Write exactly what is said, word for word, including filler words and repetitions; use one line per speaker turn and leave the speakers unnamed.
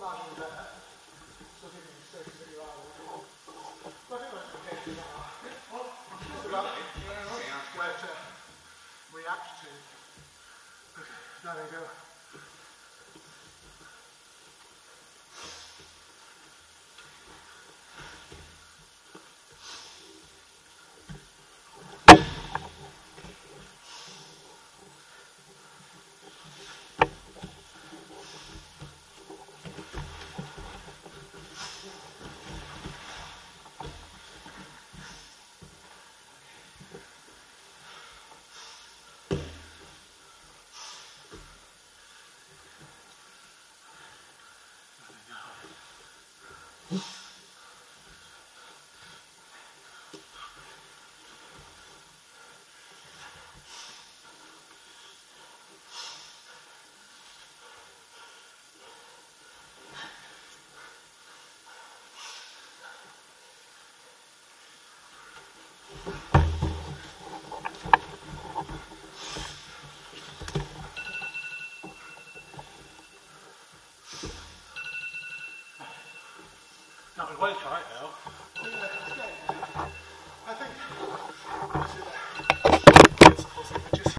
marginally better. So I think it's safe that you are. But I think that's okay for now. It's about where to react to. Okay, now they go. That was way tight now. Yeah,